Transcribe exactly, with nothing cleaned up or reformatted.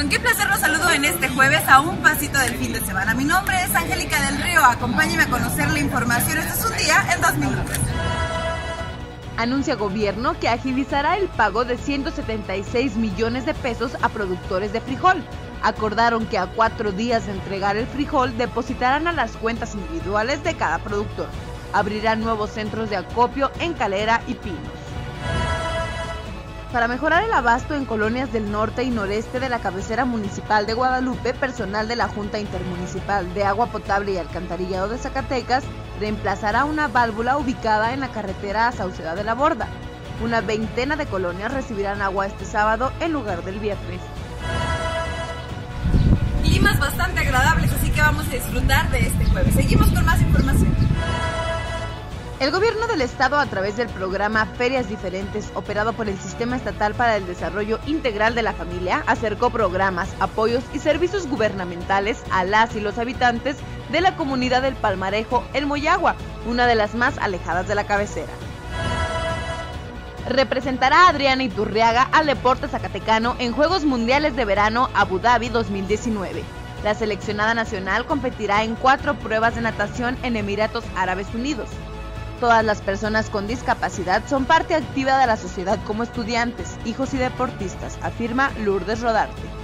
Con qué placer los saludo en este jueves a un pasito del fin de semana. Mi nombre es Angélica del Río, acompáñeme a conocer la información. Este es un día en dos minutos. Anuncia gobierno que agilizará el pago de ciento setenta y seis millones de pesos a productores de frijol. Acordaron que a cuatro días de entregar el frijol depositarán a las cuentas individuales de cada productor. Abrirán nuevos centros de acopio en Calera y Pinos. Para mejorar el abasto en colonias del norte y noreste de la cabecera municipal de Guadalupe, personal de la Junta Intermunicipal de Agua Potable y Alcantarillado de Zacatecas reemplazará una válvula ubicada en la carretera a Sauceda de la Borda. Una veintena de colonias recibirán agua este sábado en lugar del viernes. Climas bastante agradables, así que vamos a disfrutar de este jueves. Seguimos con más información. El gobierno del estado, a través del programa Ferias Diferentes, operado por el Sistema Estatal para el Desarrollo Integral de la Familia, acercó programas, apoyos y servicios gubernamentales a las y los habitantes de la comunidad del Palmarejo, en Moyagua, una de las más alejadas de la cabecera. Representará a Adriana Iturriaga al deporte zacatecano en Juegos Mundiales de Verano Abu Dhabi dos mil diecinueve. La seleccionada nacional competirá en cuatro pruebas de natación en Emiratos Árabes Unidos. Todas las personas con discapacidad son parte activa de la sociedad como estudiantes, hijos y deportistas, afirma Lourdes Rodarte.